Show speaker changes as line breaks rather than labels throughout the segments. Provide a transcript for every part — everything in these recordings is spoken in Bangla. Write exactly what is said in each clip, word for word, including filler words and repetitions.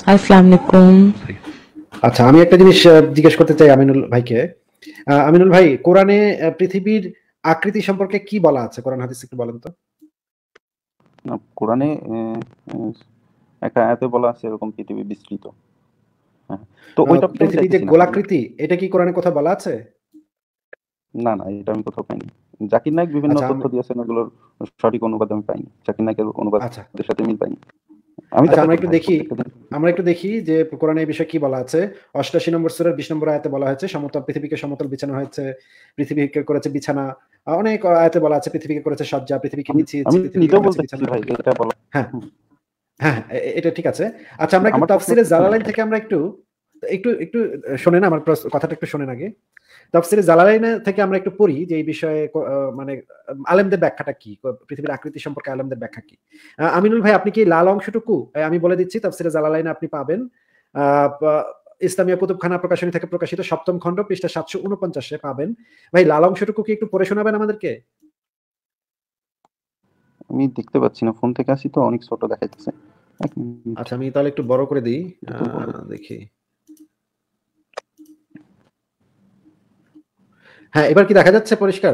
আসসালামু আলাইকুম।
আচ্ছা, আমি একটা জিনিস আহ, জিজ্ঞেস করতে চাই আমিনুল ভাইকে। আহ, আমিনুল ভাই, কোরআনে আহ, পৃথিবীর আকৃতি সম্পর্কে কি বলা আছে? কোরআন হাদিস একটু বলেন তো।
না, কোরআনে আহ, আহ, একটা আয়াতে বলা আছে এরকম পৃথিবী বিস্তৃত। হ্যাঁ, তো
আহ,
ওই টপিকে আমি
পৃথিবী যে
যাইতেছি না।
গোলাকৃতি, এটা কি কোরআনে কোথাও বলা আছে?
না না, এটা আমি কোথাও পাইনি। জাকির নায়ক বিভিন্ন
আচ্ছা
তথ্য
আম-
দিয়েছেন, এগুলোর সঠিক অনুবাদ আমি পাইনি। জাকির নায়কের
আচ্ছা
অনুবাদের সাথে মিল পাইনি। আমি
আচ্ছা, আমরা
দেখাচ্ছি
একটু
ভাই,
দেখি
প্রত্যেকটা দিন।
আমরা একটু দেখি যে কোরআনে এই বিষয়ে কি বলা আছে। অষ্টাশি নম্বর সূরার বিশ নম্বর আয়াতে বলা হয়েছে সমতল, পৃথিবীকে সমতল বিছানো হয়েছে, পৃথিবীকে করেছে বিছানা। আহ, অনেক আয়াতে বলা আছে পৃথিবীকে করেছে সজ্জা, পৃথিবীকে
আমি
বিছিয়েছে,
আমি
পৃথিবীকে
নিজেও
করেছে
বলতেছি
বিছানা।
ভাই যে এটা বলা।
হ্যাঁ
হুম,
হ্যাঁ, এ- এ- এটা ঠিক আছে। আচ্ছা, আমরা একটু
আমার প্রশ্ন
তাফসিরে
হচ্ছে কি,
জালালাইন থেকে আমরা একটু একটু একটু শোনেন, আমার প্রশ্ন- কথাটা একটু শোনেন আগে। তাফসিরে জালালাইন থেকে আমরা একটু পড়ি যে এই বিষয়ে ক- আহ, মানে আহ, আলেমদের ব্যাখ্যাটা কি, ক- পৃথিবীর আকৃতি সম্পর্কে আলেমদের ব্যাখ্যা কি। আহ, আমিনুল ভাই, আপনি কি লাল অংশটুকু আহ, আমি বলে দিচ্ছি, তাফসিরে জালালাইনে আপনি পাবেন। আহ, প- ইসলামিয়া কুতুবখানা প্রকাশনী থেকে প্রকাশিত সপ্তম খণ্ড পৃষ্ঠা সাতশো উনপঞ্চাশে পাবেন। ভাই, লাল অংশটুকু কি একটু পড়ে শোনাবেন আমাদেরকে?
আমি দেখতে পাচ্ছি না, ফোন থেকে আসি তো অনেক ছোট দেখাইতেছে। এক মিনিট,
আচ্ছা, আমি তাহলে একটু বড় করে দিই।
এটা তো বড়।
আহ, দেখি। হ্যাঁ, এবার কি দেখা যাচ্ছে পরিষ্কার?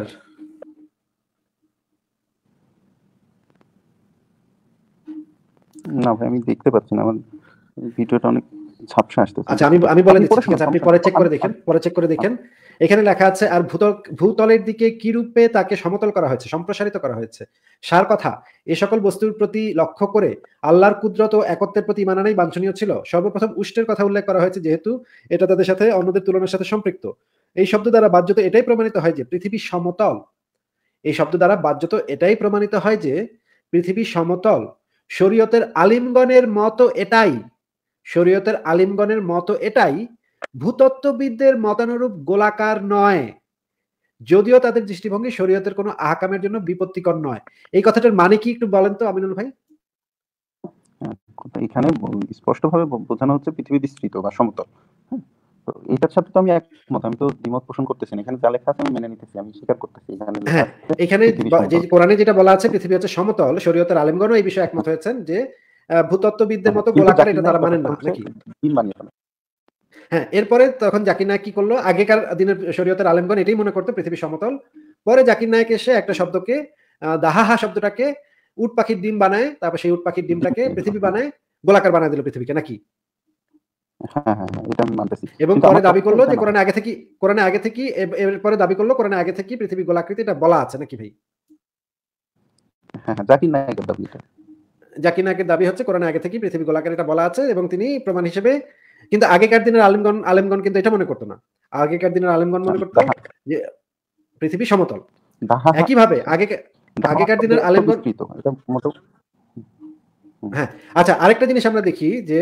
না ভাই, আমি দেখতে পাচ্ছি না, আমার ভিডিওটা অনেক ঝাপসা আসতেছে।
আচ্ছা, আমি আমি বলে
আপনি
দিচ্ছি,
পড়ে
ঠিক
শোনান,
আছে, আপনি
সমস্যা
পরে
নেই।
চেক করে
আমি
দেখেন,
আমি-
পরে চেক করে দেখেন। এখানে লেখা আছে, আর ভূতল ভূতলের দিকে কি রূপে তাকে সমতল করা হয়েছে, সম্প্রসারিত করা হয়েছে। সার কথা, এ সকল বস্তুর প্রতি লক্ষ্য করে আল্লাহর কুদরত ও একত্বের প্রতি ইমান আনাই বাঞ্ছনীয় ছিল। সর্বপ্রথম উষ্টের কথা উল্লেখ করা হয়েছে, যেহেতু এটা তাদের সাথে অন্যদের তুলনার সাথে সম্পৃক্ত। এই শব্দ দ্বারা বাহ্যত এটাই প্রমাণিত হয় যে পৃথিবী সমতল। এই শব্দ দ্বারা বাহ্যত এটাই প্রমাণিত হয় যে পৃথিবী সমতল। শরীয়তের আলিমগণের মতো এটাই শরীয়তের আলিমগণের মতো এটাই ভূতত্ত্ববিদদের মতানুরূপ গোলাকার নয়, যদিও তাদের দৃষ্টিভঙ্গি শরীয়তের কোনো আহকামের জন্য বিপত্তিকর নয়। এই কথাটার মানে কি একটু বলেন তো আমিনুল ভাই?
হ্যাঁ, এখানে স্পষ্ট ভাবে বোঝানো হচ্ছে পৃথিবী বিস্তৃত বা সমতল। হ্যাঁ, তো এটার সাথে তো আমি একমত, আমি তো দ্বিমত পোষণ করতেছি না। এখানে যা লেখা আছে আমি মেনে নিতেছি, আমি স্বীকার করতেছি। এখানে লেখা
হ্যাঁ,
আছে
এখানে
পৃথিবী
ব- যে
সমতল।
কোরআনে যেটা বলা আছে পৃথিবী হচ্ছে সমতল, শরীয়তের আলিমগণও এই বিষয়ে একমত হয়েছেন যে আহ, ভূতত্ত্ববিদদের
হ্যাঁ,
মতো
কিন্তু
গোলাকার
জাকির
এটা
নায়ক
তারা মানেন
ব্যাপারটা
না,
হচ্ছে
নাকি?
দিন বানিয়ে ফেলা।
হ্যাঁ, এরপরে তখন জাকির নায়ক কি করলো, আগেকার দিনের শরীয়তের আলেমগণ এটাই মনে করতো পৃথিবী সমতল। পরে জাকির নায়ক এসে একটা শব্দকে আহ, দাহাহা শব্দটাকে উট পাখির ডিম বানায়, তারপর সেই উট পাখির
দিন
ডিমটাকে
বানিয়ে ফেলা।
পৃথিবী বানায়, গোলাকার বানায় দিল পৃথিবীকে, নাকি?
হ্যাঁ হ্যাঁ হ্যাঁ, এটা আমি মানতেছি,
এবং
কিন্তু
পরে
আমার
দাবি
কথাটা
করলো
এটা
যে
না।
কোরআনে আগে থেকে কোরআনে আগে থেকে এরপরে দাবি করলো কোরআনে আগে থেকে পৃথিবী গোলাকৃতি এটা বলা আছে, নাকি ভাই?
হ্যাঁ হ্যাঁ, জাকির নায়কের দাবি এটা।
জাকির নায়কের দাবি হচ্ছে কোরআনে আগে থেকে পৃথিবী গোলাকার এটা বলা আছে, এবং তিনি প্রমাণ হিসেবে। কিন্তু আগেকার দিনের আলিমগণ আলেমগণ কিন্তু এটা মনে করতো না। আগেকার দিনের আলেমগণ মনে করতো
দাহা
যে পৃথিবী সমতল।
দাহা
একইভাবে আগে
দাহা
আগেকার
শব্দের
দিনের
অর্থ
আলেমগণ।
বিস্তৃত, এটা মোটেও। হুম,
হ্যাঁ, আচ্ছা, আরেকটা জিনিস আমরা দেখি যে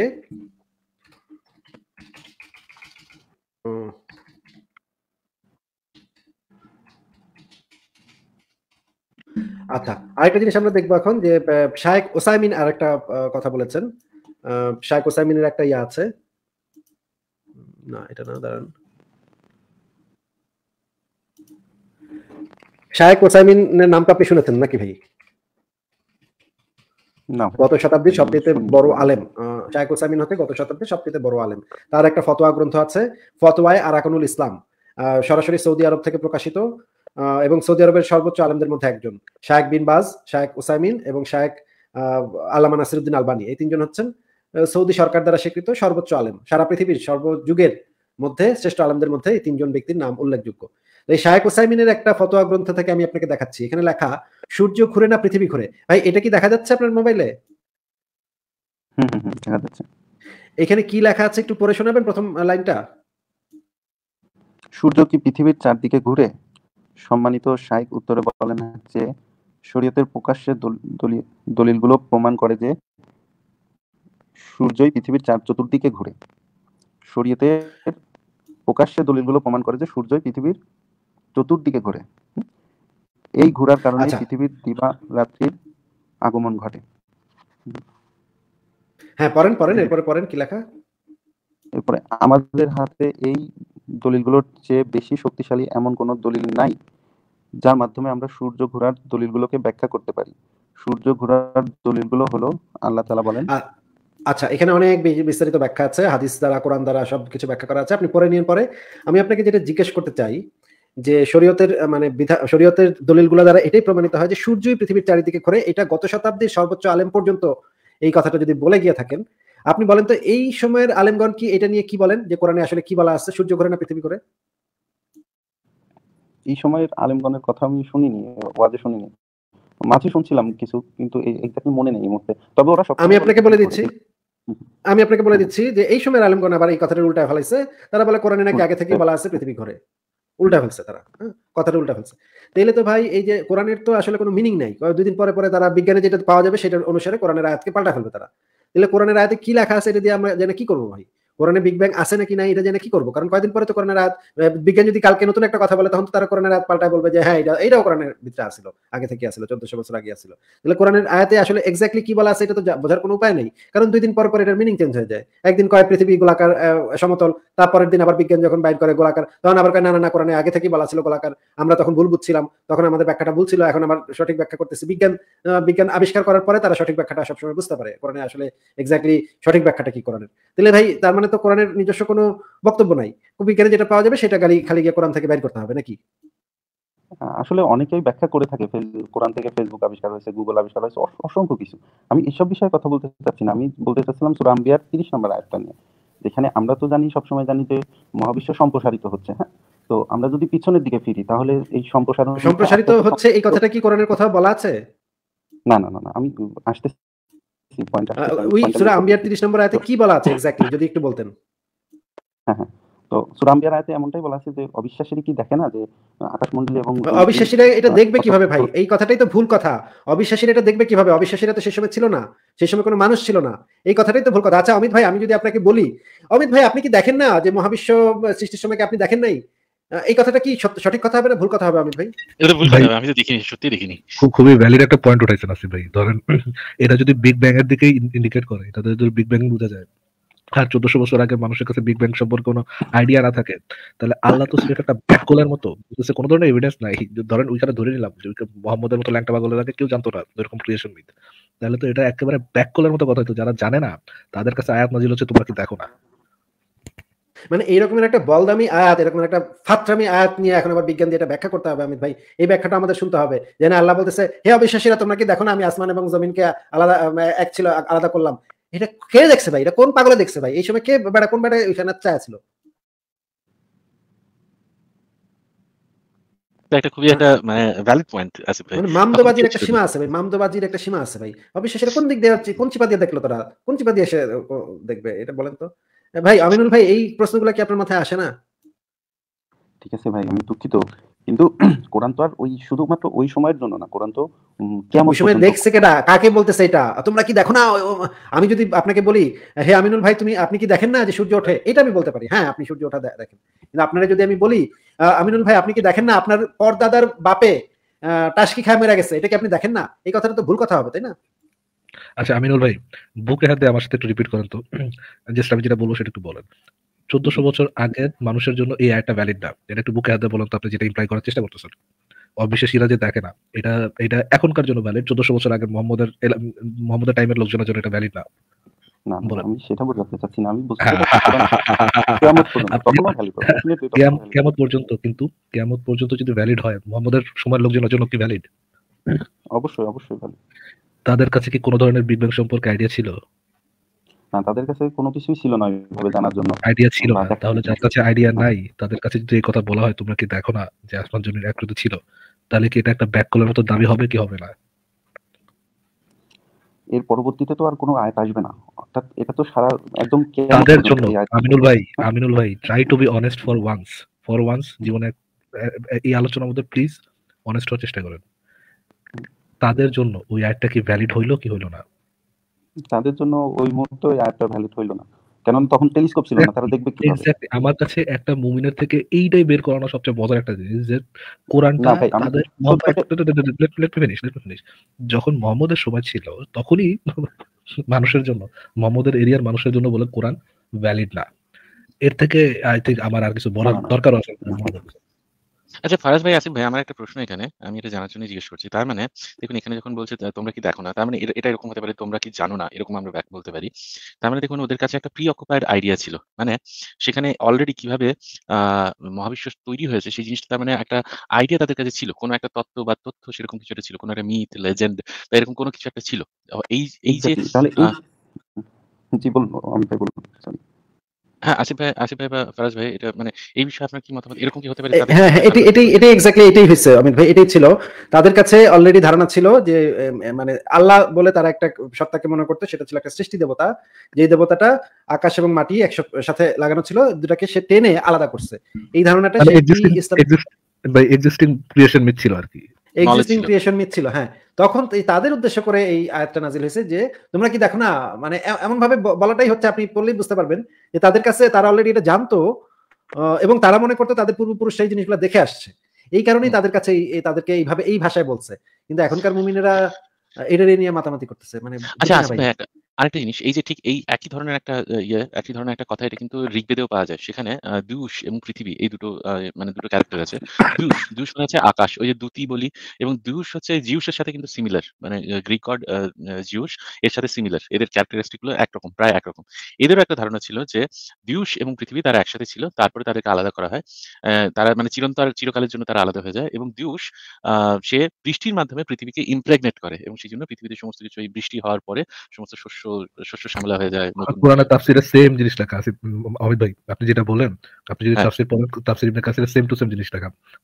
উম, আচ্ছা, আরেকটা জিনিস আমরা দেখবো এখন যে আহ, শায়েখ ওসাইমিন আরেকটা আহ, কথা বলেছেন। আহ, শায়েখ ওসাইমিনের একটা ইয়া আছে। না, এটা না, দাঁড়ান। শায়েখ ওসাইমিনের নামটা আপনি শুনেছেন নাকি ভাই?
না ভাই,
গত শতাব্দীর সবচেয়ে
শুনিনি
বড়
কোনোদিন।
আলেম। আহ, শায়েখ ওসাইমিন হতে গত শতাব্দীর সবচেয়ে বড় আলেম। তার একটা ফতোয়া গ্রন্থ আছে, ফতোয়ায়ে আরাকানুল ইসলাম। আহ, সরাসরি সৌদি আরব থেকে প্রকাশিত, আহ, এবং সৌদি আরবের সর্বোচ্চ আলেমদের মধ্যে একজন। শায়েখ বিন বাজ, শায়েখ ওসাইমিন এবং শায়েখ আহ, আল্লামা নাসিরুদ্দিন আলবানী, এই তিনজন হচ্ছেন আহ, সৌদি সরকার দ্বারা স্বীকৃত সর্বোচ্চ আলেম। সারা পৃথিবীর সর্বযুগের মধ্যে শ্রেষ্ঠ আলেমদের মধ্যে এই তিনজন ব্যক্তির নাম উল্লেখযোগ্য। তো এই শায়েখ ওসাইমিনের একটা ফতোয়া গ্রন্থ থেকে আমি আপনাকে দেখাচ্ছি। এখানে লেখা, সূর্য ঘুরে না পৃথিবী ঘুরে। ভাই, এটা কি দেখা যাচ্ছে আপনার মোবাইলে?
হুম হুম হুম, দেখা যাচ্ছে।
এখানে কি লেখা আছে একটু পড়ে শোনাবেন প্রথম লাইনটা?
সূর্য কি পৃথিবীর চারদিকে ঘুরে? সম্মানিত শাইখ উত্তরে বলেন যে শরীয়তের প্রকাশ্যে দল- দলি- দলিলগুলো প্রমাণ করে যে সূর্যই পৃথিবীর চার চতুর্দিকে ঘুরে। শরীয়তের প্রকাশ্যে দলিলগুলো প্রমাণ করে যে সূর্যই পৃথিবীর চতুর্দিকে ঘুরে। হুম? এই ঘোরার কারণেই
আচ্ছা,
পৃথিবীর দিবা রাত্রির আগমন ঘটে।
হ্যাঁ, পড়েন পড়েন, এরপরে পড়েন কি লেখা।
এরপরে, আমাদের হাতে এই দলিলগুলোর চেয়ে বেশি শক্তিশালী এমন কোনো দলিল নাই যার মাধ্যমে আমরা সূর্য ঘোরার দলিলগুলোকে ব্যাখ্যা করতে পারি। সূর্য ঘোরার দলিলগুলো হলো, আল্লাহ তাআলা বলেন,
আ- আচ্ছা, এখানে অনেক বি- বিস্তারিত ব্যাখ্যা আছে, হাদিস দ্বারা, কোরআন দ্বারা সবকিছু ব্যাখ্যা করা আছে, আপনি পরে নিন। পরে আমি আপনাকে যেটা জিজ্ঞেস করতে চাই যে শরীয়তের আহ, মানে বিধা- শরীয়তের দলিলগুলো দ্বারা এটাই প্রমাণিত হয় যে সূর্যই পৃথিবীর চারিদিকে ঘোরে। এটা গত শতাব্দীর সর্বোচ্চ আলেম পর্যন্ত এই কথাটা যদি বলে গিয়ে থাকেন, আপনি বলেন তো এই সময়ের আলেমগণ কি এটা নিয়ে কি বলেন, যে কোরআনে আসলে কি বলা আছে, সূর্য ঘোরে না পৃথিবী ঘোরে?
এই সময়ের আলেমগণের কথা আমি শুনিনি, ওয়াজে শুনিনি, মাঝে শুনছিলাম কিছু, কিন্তু এক্স্যাক্টলি মনে নেই এই মুহূর্তে। তবে ওরা
আমি
সবসময় বলে
আপনাকে বলে
পৃথিবী ঘোরে।
দিচ্ছি, আমি আপনাকে বলে
হুম,
দিচ্ছি যে এই সময়ের আলেমগণ আবার এই কথাটা উল্টায় ফেলাইছে। তারা বলে কোরআনে নাকি
হুম,
আগে থেকেই বলা আছে পৃথিবী ঘোরে। উল্টা ফেলছে তারা, হ্যাঁ? কথাটা উল্টা ফেলছে। তাইলে তো ভাই এই যে কোরআনের তো আসলে কোনো মিনিং নাই। ক দুই দিন পরে, পরে তারা বিজ্ঞানে যেটা পাওয়া যাবে সেটার অনুসারে কোরআনের আয়াতকে পাল্টা ফেলবে তারা। তাইলে কোরআনের আয়াতে কি লেখা আছে এটা দিয়ে আমরা জেনে কি করব ভাই? কোরআনে বিগ ব্যাং আছে নাকি নাই এটা জেনে কি করব? কারণ কয়দিন পরে তো কোরআনের আয়াত, আ বিজ্ঞান যদি কালকে নতুন একটা কথা বলে তখন তো তারা কোরআনের আয়াত পাল্টায় বলবে যে হ্যাঁ, এটা এটাও কোরআনের ভিতরে আছিল। আগে থেকে আছিল, চৌদ্দশো বছর আগে আছিল। তাহলে কোরআনের আয়াতে আসলে এক্সাক্টলি কি বলা আছে এটা তো জা বোঝার কোনো উপায় নেই। কারণ দুই দিন পর, পর এটার মিনিং চেঞ্জ হয়ে যায়। একদিন কয় পৃথিবী গোলাকার, আ সমতল, তারপরের দিন আবার বিজ্ঞান যখন বাইর করে গোলাকার, তখন আবার কয় না, না, না, কোরআনে আগে থেকেই বলা ছিল গোলাকার। আমরা তখন ভুল বুঝছিলাম। তখন আমাদের ব্যাখ্যাটা ভুল ছিল। এখন আবার সঠিক ব্যাখ্যা করতেছি। বিজ্ঞান আ বিজ্ঞান আবিষ্কার করার পরে তারা সঠিক ব্যাখ্যাটা সবসময় বুঝতে পারে। কোরআনে আসলে এক্সাক্টলি সঠিক ব্যাখ্যাটা কি কোরআনের। তাহলে ভাই তার মানে তো কোরআনের নিজস্ব কোনো বক্তব্য নাই। বিজ্ঞানে যেটা পাওয়া যাবে সেটা খালি খালি গিয়ে কোরআন থেকে বের করতে হবে নাকি?
আ আসলে অনেকেই ব্যাখ্যা করে থাকে। ফেস কোরআন থেকে ফেসবুক আবিষ্কার হয়েছে, গুগল আবিষ্কার হয়েছে, অস অসংখ্য কিছু। আমি এসব বিষয়ে কথা বলতে চাচ্ছি না। আমি বলতে চাচ্ছিলাম সূরা আম্বিয়ার ত্রিশ নম্বর আয়াতটা নিয়ে। যেখানে আমরা তো জানি, সবসময় জানি যে মহাবিশ্ব সম্প্রসারিত হচ্ছে, হ্যাঁ? তো আমরা যদি পিছনের দিকে ফিরি তাহলে এই সম্প্রসারণটা
সম্প্রসারিত
আস্তে, আস্তে
হচ্ছে এই
সম্প্রসারিত।
কথাটা কি কোরআনের কোথাও বলা আছে?
না, না, না, না। আমি আসতেছি, পয়েন্ট
আ
আসতেছি। আমি
ওই
পয়েন্টটা
সূরা
মেক
আম্বিয়ার
করতেছি।
ত্রিশ নম্বর
তো
আয়াতে কি বলা আছে এক্সাক্টলি যদি একটু বলতেন?
হ্যাঁ, হ্যাঁ। তো সূরা আম্বিয়ার আয়াতে এমনটাই বলা আছে যে অবিশ্বাসীরা কি দেখে না যে আ আকাশমণ্ডলী এবং
অ
পৃথিবী
অবিশ্বাসীরা এটা
আ
দেখবে
কত
কিভাবে ভাই?
ছোট।
এই কথাটাই তো ভুল কথা। অবিশ্বাসীরা এটা দেখবে কিভাবে? অবিশ্বাসীরা তো সেই সময় ছিল না। সেই সময় কোনো মানুষ ছিল না। এই কথাটাই তো ভুল কথা। আচ্ছা অমিত ভাই, আমি যদি আপনাকে বলি, অমিত ভাই আপনি কি দেখেন না যে মহাবিশ্ব আ সৃষ্টির সময় কি আপনি দেখেন নাই? আ এই কথাটা কি সত সঠিক কথা হবে না ভুল কথা হবে অমিত ভাই?
এটা ভুল
ভাই
কথা, আমি তো দেখিনি, সত্যিই দেখিনি।
খুব খুবই ভ্যালিড একটা পয়েন্ট উঠাইছেন আসিফ ভাই। ধরেন এটা যদি বিগ ব্যাং এর দিকেই ইন্ডিকেট করে, এটা যদি বিগ ব্যাং বোঝা যায়, আর চোদ্দশো বছর আগে মানুষের কাছে বিগ ব্যাং সম্পর্কে কোনো আইডিয়া না থাকে, তাহলে আল্লাহ তো সেটা একটা ব্ল্যাক হোলের মতো বলতেছে, কোনো ধরনের এভিডেন্স নাই। ধরেন ওইখানে ধরে নিলাম যে ওইখানে মোহাম্মদের মতো ল্যাংটা পাগলের আগে কেউ জানতো না এরকম ক্রিয়েশন মিথ, তাহলে তো এটা একেবারে ব্ল্যাক হোলের মতো কথা হতো। যারা জানে না তাদের কাছে আয়াত নাজিল হচ্ছে তোমরা কি দেখো না।
মানে এইরকমের একটা বলদামি আয়াত, এরকম একটা ফাত্রামি আয়াত নিয়ে এখন আবার বিজ্ঞান দিয়ে এটা ব্যাখ্যা করতে হবে অমিত ভাই। এই ব্যাখ্যাটা আমাদের শুনতে হবে। যে না আল্লাহ বলতেছে, হে অবিশ্বাসীরা তোমরা কি দেখো না আমি আসমান এবং জমিনকে আলাদা আম এক ছিল আলাদা করলাম। এটা কে দেখছে ভাই? এটা কোন পাগলে দেখছে ভাই? এই সময় কে বেটা কোন বেটা ওইখানে চায়া ছিল?
তো একটা খুবই
আ
একটা মানে ভ্যালিড পয়েন্ট আসিফ ভাই।
মানে
তখন কি
মামদোবাজির একটা
হচ্ছিল যে
সীমা আছে ভাই। মামদোবাজির একটা সীমা আছে ভাই। অবিশ্বাসীরা কোন দিক দিয়ে হচ্ছে, কোন চিপা দিয়ে দেখলো তারা? কোন চিপা দিয়ে এসে ও দেখবে? এটা বলেন তো? ভাই আমিনুল ভাই এই প্রশ্নগুলা কি আপনার মাথায় আসে না?
ঠিক আছে ভাই, আমি দুঃখিত। কিন্তু কোরআন তো আর ওই শুধুমাত্র ওই সময়ের জন্য না। কোরআন তো উম কিয়ামত
ওই সময়
পর্যন্ত।
দেখছে কেডা? কাকে বলতেছে এটা? তোমরা কি দেখো না? ও ও আমি যদি আপনাকে বলি, "হে আমিনুল ভাই তুমি আপনি কি দেখেন না যে সূর্য ওঠে?" এটা আমি বলতে পারি। হ্যাঁ, আপনি সূর্য ওঠা দে দেখেন। কিন্তু আপনারে যদি আমি বলি, আ "আমিনুল ভাই আপনি কি দেখেন না আপনার পরদাদার বাপে আ টাসকি খায় মারা গেছে। এটা কি আপনি দেখেন না?" এই কথাটা তো ভুল কথা হবে, তাই না?
আচ্ছা আমিনুল ভাই, বুকে হাত দিয়ে আমার সাথে একটু রিপিট করেন তো, জাস্ট আমি যেটা বলবো সেটা একটু বলেন। চোদ্দশো বছর আগের মানুষের জন্য এই আয়াতটা ভ্যালিড না, এটা একটু বুকে হাত দিয়ে বলেন তো, আপনি যেটা ইমপ্লাই করার চেষ্টা করতেছেন। অবিশ্বাসীরা যে দেখে না, এটা এটা এখনকার জন্য ভ্যালিড, চোদ্দশো বছর আগের মোহাম্মদের এলা- মোহাম্মদের টাইমের লোকজনের জন্য এটা ভ্যালিড না।
না, না,
বলেন।
আমি সেটা বোঝাতে চাচ্ছি না। আমি বলতে চাচ্ছি কোরআন কিয়ামত পর্যন্ত।
আপনি
তখনও ভ্যালিড হবে। ডেফিনিটলি তখনও
কেয়াম-
ভ্যালিড হবে।
কেয়ামত পর্যন্ত, কিন্তু কেয়ামত পর্যন্ত যদি ভ্যালিড হয়, মোহাম্মদের সময়ের লোকজনের জন্য কি ভ্যালিড?
অবশ্যই, অবশ্যই ভ্যালিড।
তাদের কাছে কি কোনো ধরনের বিগ ব্যাং সম্পর্কে আইডিয়া ছিল?
না, তাদের কাছে কোনো কিছুই ছিল না ওইভাবে জানার জন্য
আইডিয়া ছিল
বা
না,
দেখার
তাহলে
জন্য।
যার কাছে আইডিয়া
না,
নাই তাদের কাছে যদি এই কথা বলা হয় তোমরা কি দেখো না যে আসমান জমির একৃত ছিল, তাহলে কি এটা একটা ব্যাক কলের মতো দাবি হবে কি হবে না?
এর পরবর্তীতে তো আর কোনো আয়াত আসবে না। অর্থাৎ এটা তো সারা একদম কিয়ামত
তাদের
পর্যন্ত
জন্য
এই আয়াত
আমিনুল ভাই,
হ্যাঁ?
আমিনুল ভাই try to be honest for once, for once জীবনে এ- এ- এই আলোচনার মধ্যে প্লিজ অনেস্ট হওয়ার চেষ্টা করেন। তাদের জন্য ওই আয়াতটা কি ভ্যালিড হইলো কি হইলো না?
তাদের জন্য ওই মুহূর্তে ওই আয়াতটা ভ্যালিড হইল না। কেননা তখন টেলিস্কোপ ছিল না। তারা দেখবে কিভাবে?
এক্স্যাক্টলি, আমার কাছে একটা মুমিনের থেকে এইটাই বের করানো সবচেয়ে মজার একটা জিনিস যে কোরআনটা
না ভাই, আমি
তাদের
সত্যটা
ফিনিশ, যখন মোহাম্মদের সময় ছিল তখনই মানুষের জন্য, মোহাম্মদের এরিয়ার মানুষের জন্য বলে কোরআন ভ্যালিড না। এর থেকে আই থিঙ্ক আমার আর কিছু
না,
বলার
না, না,
দরকার আছে
না,
না।
আচ্ছা ফারাজ ভাই, আসিফ ভাই, আমার একটা প্রশ্ন এখানে, আমি এটা জানার জন্য জিজ্ঞেস করছি। তার মানে দেখুন এখানে যখন বলছে আ তোমরা কি দেখো না? তার মানে এটা এটা এরকম হতে পারে তোমরা কি জানো না? এরকম আমরা ব্যাক বলতে পারি। তার মানে দেখুন ওদের কাছে একটা প্রি অকুপায়েড আইডিয়া ছিল। মানে সেখানে অলরেডি কিভাবে আ মহাবিশ্ব তৈরি হয়েছে সেই জিনিসটা তার মানে একটা আইডিয়া তাদের কাছে ছিল। কোন একটা তত্ত্ব বা তথ্য সেরকম কিছু একটা ছিল। কোন একটা মিথ, লেজেন্ড বা এরকম কোন কিছু একটা ছিল। অ এই এই যে
এক্সাক্টলি। তাহলে
আ
এই জি বলুন, আমি তাই বলুন। সরি।
হ্যাঁ, আসিফ ভাই আসিফ ভাই বা ফারাজ ভাই, এটা মানে এই বিষয়ে আপনার কি মতামত? এরকম কি হতে পারে
এ
তাদের
হ্যাঁ,
কাছে
হ্যাঁ,
একটা
এটাই
আলাদা
এটাই
তথ্য
এটাই
ছিল?
এক্সাক্টলি এটাই হইছে অমিত ভাই, এটাই ছিল। তাদের কাছে অলরেডি ধারণা ছিল যে এম এ মানে আল্লাহ বলে তারা একটা সত্তাকে মনে করতো, সেটা ছিল একটা সৃষ্টি দেবতা। যেই দেবতাটা আকাশ এবং মাটি একস সাথে লাগানো ছিল, দুটাকে সে টেনে আলাদা করছে। এই ধারণাটা
মানে
সেই
এক্সিস্টিং
ইসলাম
এক্সিস্ট ভাই এক্সিস্টিং ক্রিয়েশন মিথ ছিল আরকি।
নলেজ
এক্সিস্টিং
ছিল।
ক্রিয়েশন মিথ ছিল, হ্যাঁ। তখন এই তাদের উদ্দেশ্য করে এই আয়াতটা নাজিল হয়েছে যে তোমরা কি দেখো না, মানে এ- এমন ভাবে ব- বলাটাই হচ্ছে, আপনি পড়লেই বুঝতে পারবেন যে তাদের কাছে তারা অলরেডি এটা জানতো, আহ, এবং তারা মনে করতো তাদের পূর্বপুরুষ সেই জিনিসগুলো দেখে আসছে। এই কারণেই
হুম।
তাদের কাছে এই- এই তাদেরকে এইভাবে এই ভাষায় বলছে। কিন্তু এখনকার মুমিনেরা আহ, এটা নিয়ে মাতামাতি করতেছে, মানে
আচ্ছা
বুঝি না
আসিফ
ভাই।
ভাই, একটা আরেকটা জিনিস, এই যে ঠিক এই একই ধরনের একটা আ ইয়ে, একই ধরনের একটা কথা, এটা কিন্তু ঋগ্বেদেও পাওয়া যায়। সেখানে আ দুষ এবং পৃথিবী এই দুটো আ মানে দুটো ক্যারেক্টার আছে। দুষ, দুষ মানে হচ্ছে আকাশ। ওই যে দূতি বলি, এবং দিউস হচ্ছে জিউসের সাথে কিন্তু সিমিলার। মানে আ গ্রিক গড আ আ জিউস এর সাথে সিমিলার। এদের ক্যারেক্টারিস্টিক গুলো একরকম, প্রায় একরকম। এদেরও একটা ধারণা ছিল যে দিউস এবং পৃথিবী তারা একসাথে ছিল। তারপরে তাদেরকে আলাদা করা হয়। অ্যা তারা মানে চিরন্তর চিরকালের জন্য তারা আলাদা হয়ে যায়, এবং দিউস আ সে বৃষ্টির মাধ্যমে পৃথিবীকে ইমপ্রেগনেট করে, এবং সেজন্য পৃথিবীতে সমস্ত কিছু এই বৃষ্টি হওয়ার পরে সমস্ত শস্য শস্য শ্যামলা হয়ে যায়, নতুন
কোরআনের
আ
তাফসীরে সেম জিনিস লেখা আছে। উম, অমিত ভাই আপনি যেটা বলেন, আপনি যদি
হ্যাঁ।
তাফসীর পড়েন, তাফসীর ইবনে কাসিরে সেম টু সেম জিনিস লেখা।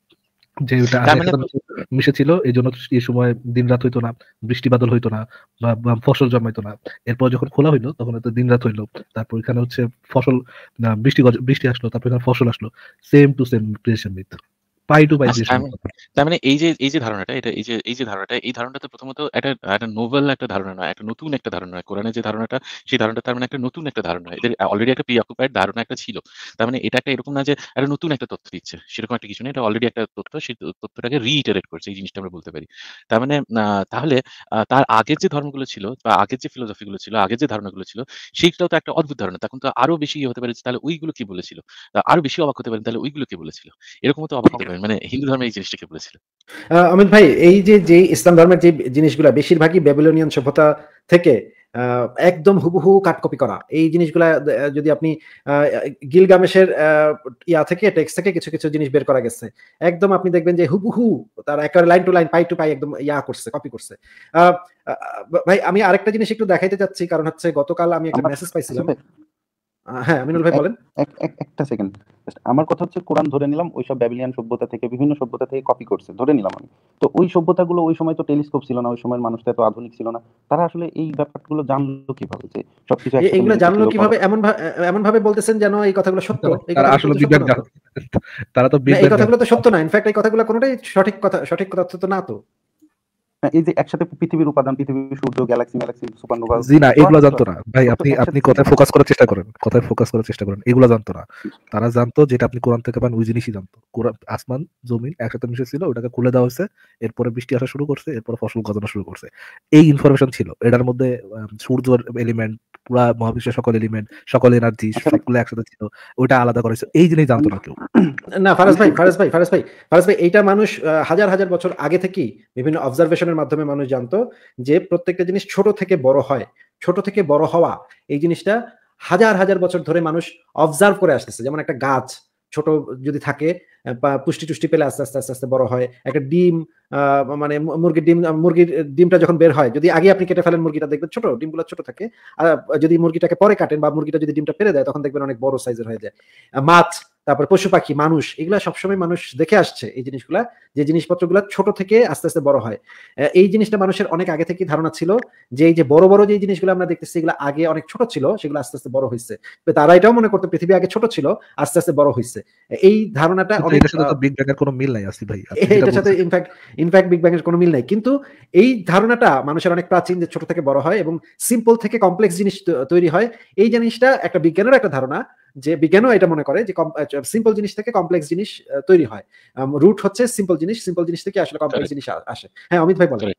যে ওটা আগে
তার মানে
একসাথে মিশে মিশেছিল, এইজন্য এই সময় দিন-রাত হইতো না, বৃষ্টি বাদল হইতো না, বা বা ফসল জন্মাইতো না। এরপর যখন খোলা হইলো তখন হয়তো দিন-রাত হইলো। তারপর এখানে হচ্ছে ফসল, না বৃষ্টি গজ বৃষ্টি আসলো, তারপর এখানে ফসল আসলো। Same to same creation myth. Pie to pie
আচ্ছা,
ক্রিয়েশন
তার
মিথ।
মানে তার মানে এই যে এই যে ধারণাটা, এটা এই যে এই যে ধারণাটা, এই ধারণাটা প্রথমত একটা একটা নোভেল একটা ধারণা নয়, একটা নতুন একটা ধারণা নয়। কোরআনের যে ধারণাটা, সেই ধারণাটা তার মানে একটা নতুন একটা ধারণা। এদের অলরেডি একটা প্রি-অকুপায়েড ধারণা একটা ছিল। তার মানে এটা একটা এরকম না যে একটা নতুন একটা তথ্য দিচ্ছে। সেরকম একটা কিছু না। এটা অলরেডি একটা তথ্য। সেই ত তথ্যটাকে রিইটারেট করছে। এই জিনিসটা আমরা বলতে পারি। তার মানে আ তাহলে আ তার আগের যে ধর্মগুলো ছিল বা আগের যে ফিলোসফি গুলো ছিল, আগের যে ধারণাগুলো ছিল, সেগুলোও তো একটা অদ্ভুত ধারণা। তখন তো আরো বেশি ইয়ে হতে পারে যে তাহলে ওইগুলো কি বলেছিল? আ আরো বেশি অবাক হতে পারেন, তাহলে ওইগুলো কে বলেছিল? এরকমও তো অবাক হতে পারেন। মানে হিন্দু ধর্মে এই জিনিসটা কে বলেছিল?
আহ, অমিত ভাই, এই যে যে ইসলাম ধর্মের যে জিনিসগুলা বেশিরভাগই ব্যাবিলনিয়ান সভ্যতা থেকে আহ, একদম হুবহু কাটকপি করা। এই জিনিসগুলা আহ, যদি আপনি আহ, গিলগামেশের আহ, ইয়া থেকে টেক্সট থেকে কিছু কিছু জিনিস বের করা গেছে, একদম আপনি দেখবেন যে হুবহু তারা একেবারে line to line, pie to pie একদম ইয়া করছে, কপি করছে। আহ, আহ, ভাই আমি আরেকটা জিনিস একটু দেখাইতে চাচ্ছি, কারণ হচ্ছে গতকাল আমি একটা
আমার
মেসেজ
আসিফ
পাইছিলাম।
ভাই,
আহ, হ্যাঁ আমিনুল ভাই
এক
বলেন।
এক এক- একটা সেকেন্ড। আমার কথা হচ্ছে কোরআন ধরে নিলাম ওইসব ব্যাবিলিয়ান সভ্যতা থেকে, বিভিন্ন সভ্যতা থেকে কপি করছে, ধরে নিলাম আমি। তো ওই সভ্যতাগুলো ওই সময় তো টেলিস্কোপ ছিল না, ওই সময়ের মানুষটা এত আধুনিক ছিল না। তারা আসলে এই ব্যাপারগুলো জানলো কিভাবে যে সবকিছু
এ-
একসাথে
এগুলো
মিলিত
জানলো
ছিল পরে?
কিভাবে? এমন ভা- এমন ভাবে বলতেছেন যেন এই কথাগুলো সত্য।
তারা
এই
তারা
কথাগুলো
আসলে
কিন্তু
বিগ
সত্য
ব্যাং
না তো।
জানে। তারা তো
না,
বিগ
এই
ব্যাং জানে।
কথাগুলো তো সত্য না। ইনফ্যাক্ট এই কথাগুলো কোনোটাই সঠিক কথা, সঠিক তথ্য তো না তো।
হ্যাঁ, এই যে একসাথে পৃথিবীর উপাদান, পৃথিবী, সূর্য, গ্যালাক্সি ম্যালাক্সি, সুপারনোভা,
জি না,
তো
এগুলো
আছে তো,
জানতো না ভাই।
সব তো
আপনি আপনি
একসাথে ছিল
কথায়
না।
ফোকাস করার চেষ্টা করেন, কথায় ফোকাস করার চেষ্টা করেন। এগুলো জানতো না। তারা জানতো যেটা আপনি কোরআন থেকে পান ওই জিনিসই জানতো। কোরআন, আসমান জমিন একসাথে মিশে ছিল, ওটাকে খুলে দেওয়া হয়েছে। এরপরে বৃষ্টি আসা শুরু করছে, এরপরে ফসল গজানো শুরু করছে। এই ইনফরমেশন ছিল এটার মধ্যে। আহ, সূর্যের এলিমেন্ট, পুরা মহাবিশ্বের সকল এলিমেন্ট, সকল এনার্জি
আচ্ছা আমি
সবগুলো একসাথে ছিল। ওইটা আলাদা করেছে, এই জিনিস জানতো
আমি
না কেউ।
না
আমি
ফারাজ ভাই,
সূর্য,
ফারাজ ভাই, ফারাজ ভাই, ফারাজ ভাই, এইটা মানুষ আহ, হাজার হাজার বছর আগে থেকেই বিভিন্ন অবজারভেশনের মাধ্যমে মানুষ জানতো যে প্রত্যেকটা জিনিস ছোট থেকে বড় হয়। ছোট থেকে বড় হওয়া, এই জিনিসটা হাজার হাজার বছর ধরে মানুষ অবজার্ভ করে আসতেছে। যেমন একটা গাছ ছোট যদি থাকে, আহ, বা পুষ্টি টুষ্টি পেলে আস্তে আস্তে আস্তে আস্তে বড় হয়। একটা ডিম, আহ, মানে মু- মুরগির ডিম, আহ, মুরগির ডিমটা যখন বের হয়, যদি আগে আপনি কেটে ফেলেন মুরগিটা, দেখবেন ছোট ডিমগুলো ছোট থাকে। আর যদি মুরগিটাকে পরে কাটেন বা মুরগিটা যদি ডিমটা পেরে দেয়, তখন দেখবেন অনেক বড় সাইজের হয়ে যায়। আহ, মাছ, তারপর পশু পাখি, মানুষ, এগুলা সবসময় মানুষ দেখে আসছে এই জিনিসগুলা, যে জিনিসপত্রগুলা ছোট থেকে আস্তে আস্তে বড় হয়। আহ, এই জিনিসটা মানুষের অনেক আগে থেকে ধারণা ছিল যে এই যে বড় বড় যে জিনিসগুলো আমরা দেখতেছি, এগুলো আগে অনেক ছোট ছিল, সেগুলো আস্তে আস্তে বড় হয়েছে। তো তারা এটাও মনে করতো পৃথিবী আগে ছোট ছিল, আস্তে আস্তে বড় হয়েছে। এই ধারণাটা
কিন্তু
অনেক
এটার সাথে
আহ,
তো বিগ ব্যাং এর কোনো মিল নাই আসি ভাই, আপনি যেটা
এটার সাথে
বলছেন।
ইনফ্যাক্ট ইনফ্যাক্ট বিগ ব্যাং এর কোনো মিল নাই। কিন্তু এই ধারণাটা মানুষের অনেক প্রাচীন, যে ছোট থেকে বড় হয় এবং সিম্পল থেকে কমপ্লেক্স জিনিস তৈ- তৈরি হয়। এই জিনিসটা একটা বিজ্ঞানের একটা ধারণা, যে বিজ্ঞানও এটা মনে করে যে সিম্পল জিনিস থেকে কমপ্লেক্স জিনিস আহ, তৈরি হয়। রুট হচ্ছে সিম্পল জিনিস, সিম্পল জিনিস থেকে আসলে কমপ্লেক্স
কারেক্ট,
জিনিস আ- আসে। হ্যাঁ অমিত ভাই বলেন।
কারেক্ট।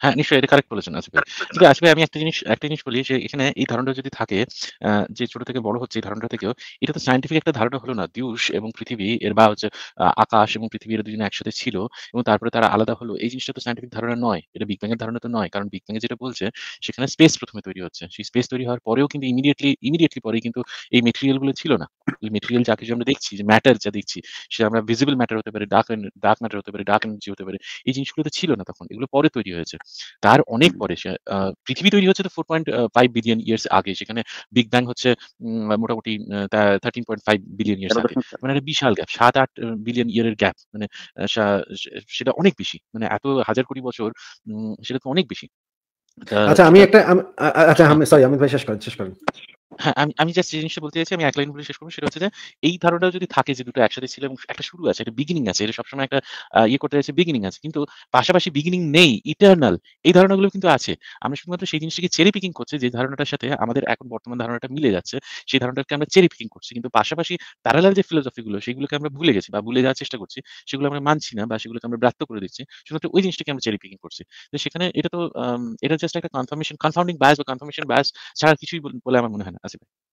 হ্যাঁ, নিশ্চয়ই এটা কারেক্ট বলেছেন আসিফ ভাই। তবে আসিফ ভাই আমি একটা জিনিস একটা জিনিস বলি যে এখানে এই ধারণাটা যদি থাকে আ যে ছোট থেকে বড় হচ্ছে এই ধারণাটা থেকেও এটা তো সায়েন্টিফিক একটা ধারণা হলো না। দিউস এবং পৃথিবী এর বা হচ্ছে আ আকাশ এবং পৃথিবী এরা দুজনে একসাথে ছিল এবং তারপরে তারা আলাদা হলো। এই জিনিসটা তো সায়েন্টিফিক ধারণা নয়। এটা বিগ ব্যাং এর ধারণা তো নয়। কারণ বিগ ব্যাং এ যেটা বলছে সেখানে স্পেস প্রথম এ তৈরি হচ্ছে। সেই স্পেস তৈরি হওয়ার পরেও কিন্তু ইমিডিয়েটলি ইমিডিয়েটলি পরেই কিন্তু এই মেটেরিয়াল গুলো ছিল না। এই মেটেরিয়াল যা কিছু আমরা দেখছি যে ম্যাটার যা দেখছি সেটা আমরা ভিজিবল ম্যাটার হতে পারে, ডার্ক এন ডার্ক ম্যাটার হতে পারে, ডার্ক এনার্জি হতে পারে। এই জিনিসগুলো তো ছিল না তখন। এগুলো পরে তৈরি হয়েছে। তার অনেক পরে সে আ পৃথিবী তৈরি হচ্ছে তো চার পয়েন্ট ফাইভ বিলিয়ন ইয়ার্স আগে। সেখানে বিগ ব্যাং হচ্ছে উম মোটামুটি আ তা তেরো পয়েন্ট ফাইভ বিলিয়ন ইয়ার্স
তেরো
আগে।
দশমিক
মানে একটা বিশাল গ্যাপ। সাত আট আ বিলিয়ন ইয়ার এর গ্যাপ। মানে আ সা সে সেটা অনেক বেশি। মানে এত হাজার কোটি বছর উম সেটা তো অনেক বেশি। তা
আচ্ছা আমি
যেটা
একটা আম আ আ আচ্ছা
হ্যাঁ,
আমি সরি হামিদ ভাই শেষ করেন, শেষ করেন।
হ্যাঁ, আমি আমি জাস্ট যে জিনিসটা বলতে চাইছি আমি এক লাইন বলে শেষ করব। সেটা হচ্ছে যে এই ধারণাটা যদি থাকে যে দুটো একসাথে ছিল এবং একটা শুরু আছে, একটা বিগিনিং আছে। এটা সবসময় একটা আ ইয়ে করতে চাইছে বিগিনিং আছে। কিন্তু পাশাপাশি বিগিনিং নেই, ইটারনাল এই ধারণাগুলো কিন্তু আছে। আমরা শুধুমাত্র সেই জিনিসটাকে চেরি পিকিং করছি যে ধারণাটার সাথে আমাদের এখন বর্তমান ধারণাটা মিলে যাচ্ছে। সেই ধারণাটাকে আমরা চেরি পিকিং করছি। কিন্তু পাশাপাশি প্যারালাল যে ফিলোসফি গুলো সেগুলোকে আমরা ভুলে গেছি বা ভুলে যাওয়ার চেষ্টা করছি। সেগুলো আমরা মানছি না বা সেগুলোকে আমরা ব্রাত্য করে দিচ্ছি। শুধুমাত্র ওই জিনিসটাকে আমরা চেরি পিকিং করছি। তো সেখানে এটা তো আম এটা জাস্ট একটা কনফার্মেশন কনফাউন্ডিং বায়াস বা কনফার্মেশন বায়াস ছাড়া আর কিছুই বল বলে আমার মনে হয় না। আসিফ ভাই।